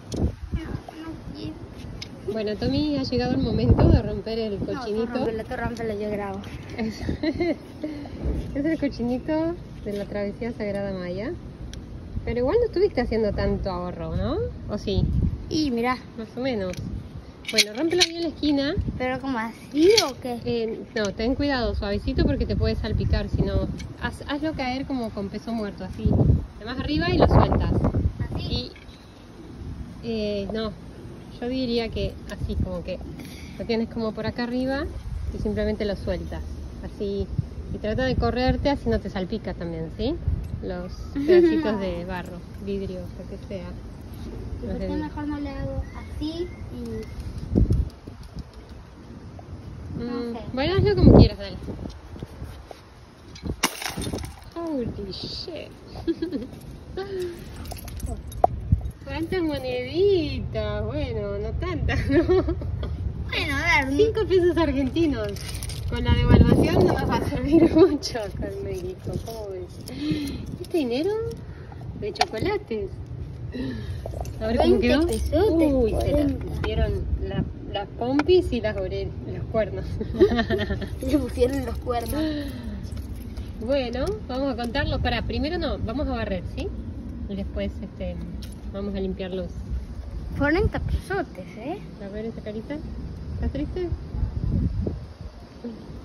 No quiero. Bueno, Tommy, ha llegado el momento de romper el cochinito. Tú rompelo, yo grabo. Es el cochinito de la travesía Sagrada Maya. Pero igual no estuviste haciendo tanto ahorro, ¿no? ¿O sí? Y mira, Más o menos. Bueno, rómpelo bien en la esquina. pero como así o qué? No, ten cuidado, suavecito porque te puede salpicar. Si no, hazlo caer como con peso muerto, así. De más arriba y lo sueltas. Así. No, yo diría que así, como que lo tienes como por acá arriba y simplemente lo sueltas. Así. Y trata de correrte, así no te salpica también, ¿sí? Los pedacitos de barro, vidrio, lo que sea. ¿Por qué mejor no le hago así y...? No sé. Bueno, hazlo como quieras, dale. Holy shit. ¿Cuántas moneditas? Bueno, no tantas, ¿no? Bueno, a ver, 5 pesos argentinos. Con la devaluación no nos va a servir mucho acá en México. ¿Cómo ves? ¿Este dinero? De chocolates. A ver cómo 20 quedó. pesotes, Uy, se las 40. pusieron las pompis y los cuernos. le pusieron los cuernos. Bueno, vamos a contarlo. Primero no, vamos a barrer, ¿sí? Y después vamos a limpiar los... 40 pesotes, ¿eh? A ver esa carita. ¿Estás triste?